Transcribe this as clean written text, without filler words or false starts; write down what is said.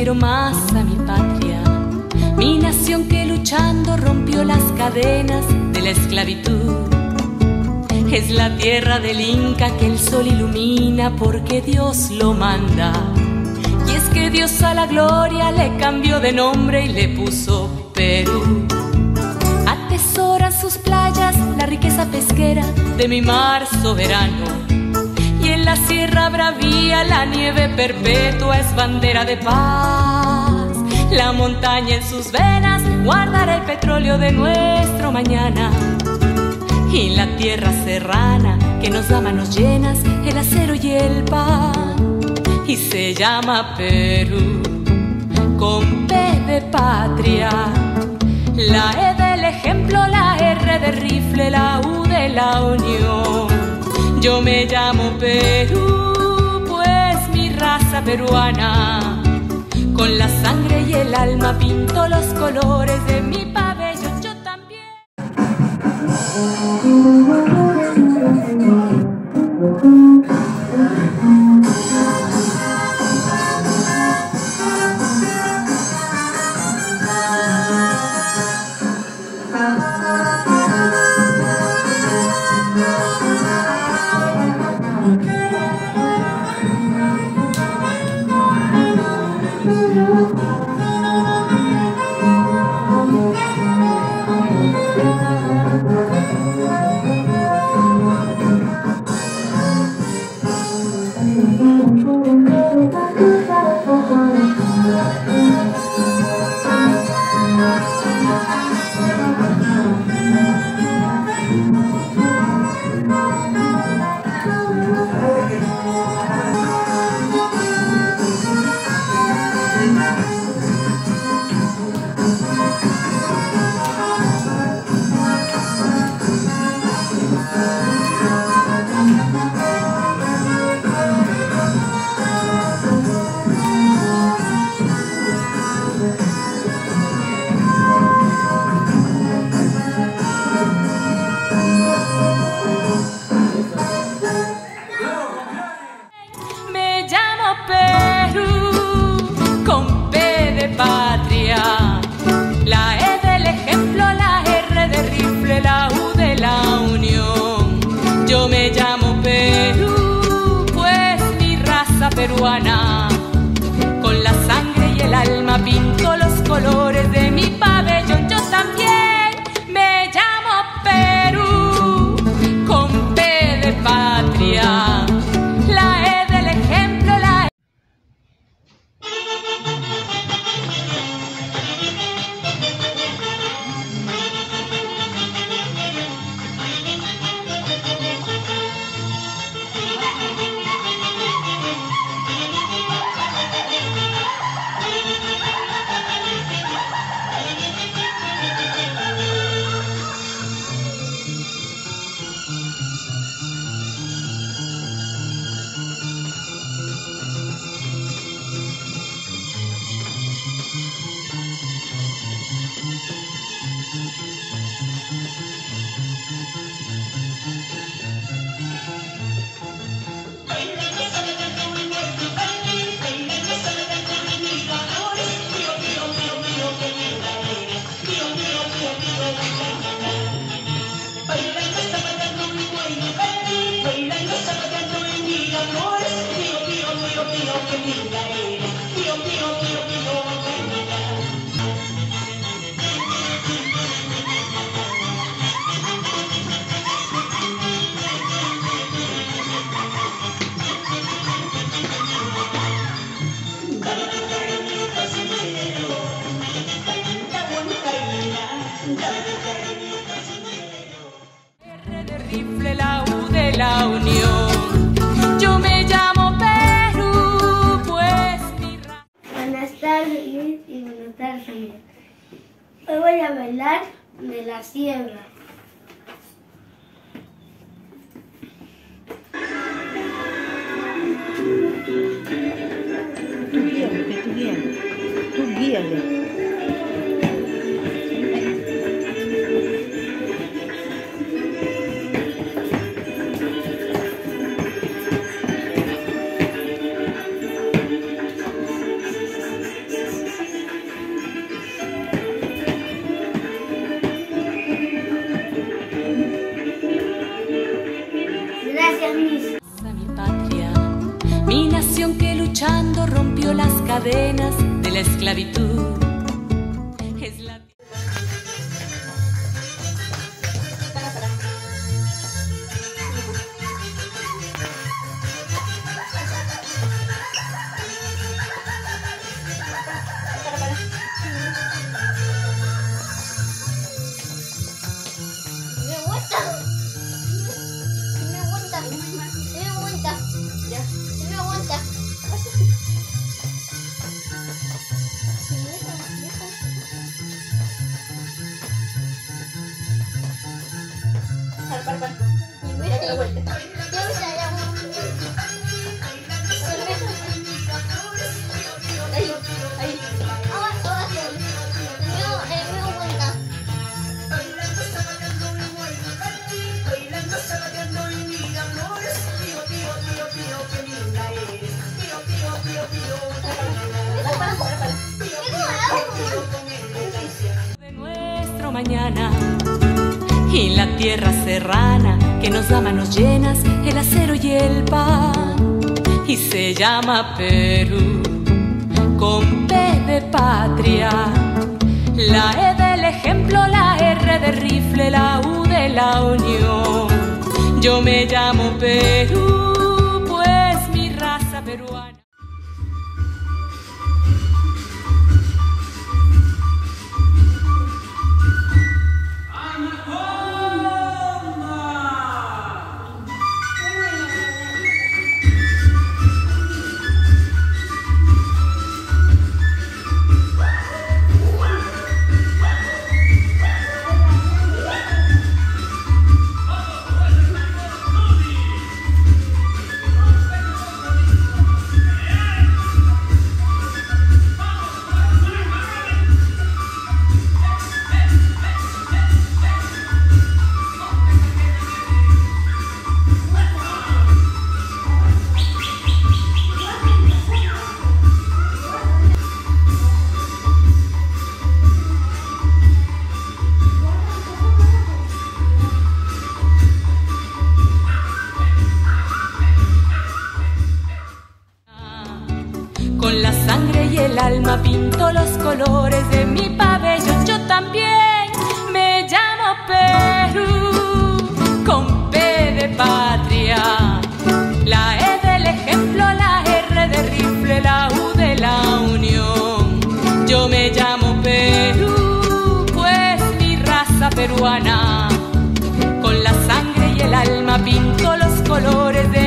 quiero más a mi patria, mi nación que luchando rompió las cadenas de la esclavitud. Es la tierra del Inca que el sol ilumina porque Dios lo manda. Y es que Dios a la gloria le cambió de nombre y le puso Perú. Atesoran sus playas la riqueza pesquera de mi mar soberano. Y en la Sierra Bravía la nieve perpetua es bandera de paz. La montaña en sus venas guardará el petróleo de nuestro mañana. Y la tierra serrana que nos da manos llenas el acero y el pan. Y se llama Perú, con P de patria. La E del ejemplo, la R de rifle, la U de la unión. Yo me llamo Perú, pues mi raza peruana. Con la sangre y el alma pinto los colores de mi pabellón. Yo también. Peruana, con la sangre y el alma pinto los colores de mi pabellón. Yo también me llamo Perú, con P de patria, la E del ejemplo, la E. R de rifle, la U de la unión. Yo me llamo Perú, pues mi raza. Buenas tardes y buenas tardes, amigos. Hoy voy a bailar de la sierra. Tú guíale. cadenas de la esclavitud. Es la... de nuestro mañana y la tierra serrana que nos da manos llenas, el acero y el pan, y se llama Perú con P de patria, la E del ejemplo, la R de rifle, la U de la unión. Yo me llamo Perú, pues mi raza peruana. Con la sangre y el alma pinto los colores de mi pabellón. Yo también me llamo Perú, con P de patria, la E del ejemplo, la R de rifle, la U de la unión. Yo me llamo Perú, pues mi raza peruana, con la sangre y el alma pinto los colores de